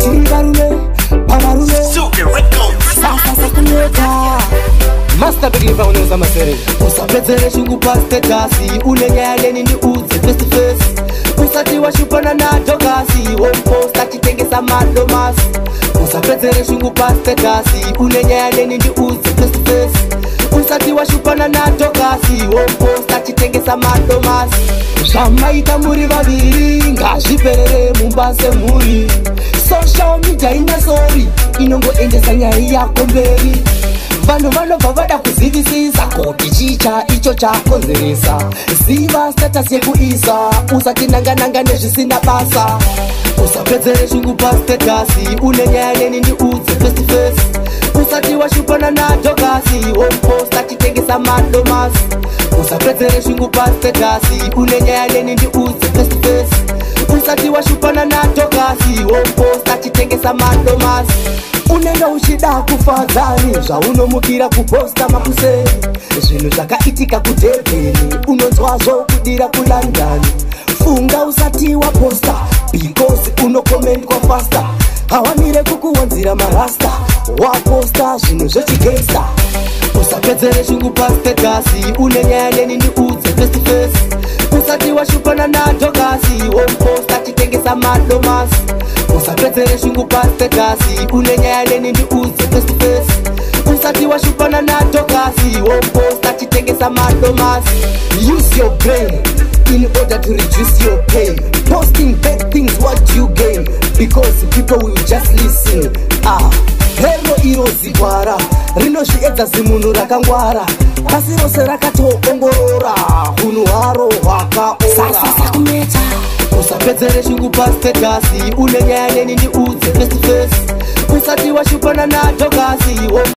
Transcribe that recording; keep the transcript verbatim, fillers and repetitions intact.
Tiribarume, Pamarume, Sasa Sakuneta. Master Big Founders Amasere. Usapezere shungu paste kasi, unenyale nini uze face to face. Usati wa shupana na tokasi, wompo stati tengesa madomas. Usapezere shungu paste kasi, unenyale nini uze face to face. Usati wa shupana na tokasi, wompo stati tengesa madomas. Shamaita muri babiri, ngashipere mumbase muri. Social media ina sorry, inongo endesa nyari yako mberi. Vano vano vavada kuzivisisa koti chicha icho chakonzeresa. Ziva status yekuisa, usati nanga nanga nezvisina basa. Usapedzere shungu pa statasi, unenyane nindi udze face to face. Usati washupana na tokasi, wompost achitengesa madomas. Usapedzere shungu pa statasi, unenyane nindi udze face to face. Usati washupana na tokasi, wompost achitengesa madomas. Unenda uchida kufadzani, zvaunomukira kuposta makuse. Zvinhu zvakaitika kudhebheni, unonzwazvo kudira kuLondon. Funga usati waposta, because unokomentwa faster. Hawanire kukuwanzira marasta, waposta zvinhu zvechigangsta. Usapedzere shungu pa statasi, unenyane nindi udze face to face. Usati washupana na tokasi, wompost achitengesa madomas. Usapedzere shungu pa statasi, unenyane nindi udze face to face. Usati washupana na tokasi, wompost achitengesa madomas. Use your brain in order to reduce your pain. Posting bad things, what you gain? Because people will just listen. Ah, hero irozi kwara, rino zviedza zimunhu rakangwara. Pasi rose rakatoongorora, hunhu hwaro hwakaora. Usapedzere shungu pa statasi, unenyane nindi udze face to face. Usati washupana na tokasi.